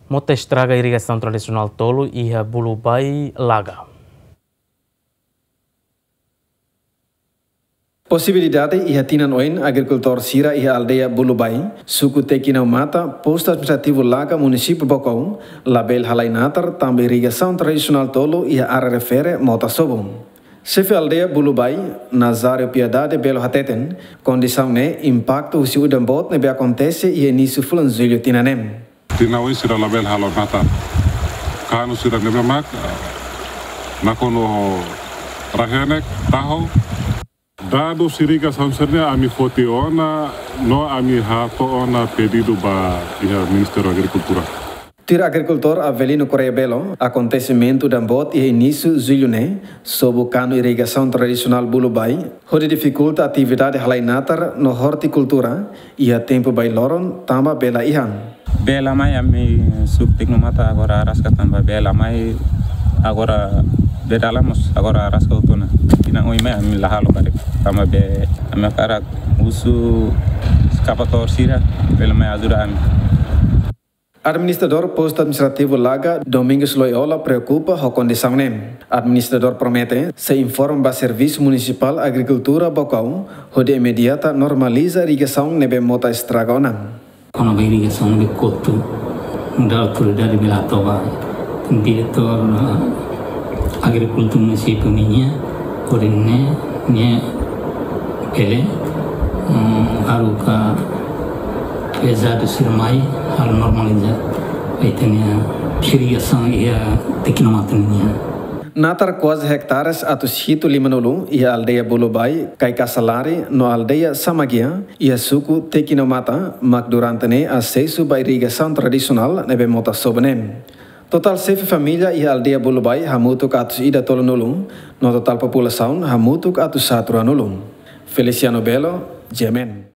Mota estraga a irrigação tradicional tolo e a Bulubai laga. Possibilidade ia tinan oin agricultor sira ia aldeia Bulubai, suku Tekina Mata, posto administrativo Laga, município Bocão, label Halainatar, também irrigação tradicional tolo ia área refere Mota Sobom. Chefe aldeia Bulubai, Nazário Piedade Belo Hateten, condição ne impacto o seu dambot nebe acontece e início fulanzulho tinanem. Tina oin sira label Halainatar, kanu sira nebe mak, nakono rahenek taho. Dado irrigação seria a mi foto ona, no a mi hato ona pedido ba o Ministério da Agricultura. Tira agricultor Avelino Correia Belo, acontecimento da bot e início julho sob o cano irrigação tradicional Bulubai, onde dificulta a atividade halainatar no horticultura e a tempo bailoron tamba bela ihan. Bela mai ami sub tecnomata agora arasca tamba bela mai agora bedalamos agora arasca utona. Ina oi mai ami lahalo kare tamba be ami cara uso escapator sira bela mai ajuda ami. Administrador posto administrativo Laga, Domingos Loyola, preocupa com a condição nem. Administrador promete se informa para Serviço Municipal Agricultura Bocão, onde imediata normaliza a irrigação nebe mota estragona. Quando a irrigação nebe coto, da autoridade de Latoba, diretor agricultura município minha, por né ele, aruca pesado sirmai hal normalizar aí tem a irrigação e a tecnologia. Natar quase hectares atu sito limanulu e a aldeia Bulubai, Kaikassalari, no aldeia Samagia e a suku Tekinomata, mak durante ne acesso ba irrigação tradicional nebe mota sobenem. Total 7 família e a aldeia Bulubai hamutuk atus ida tolo nulung, no total população hamutuk atus 4 nulung. Feliciano Belo, Jemen.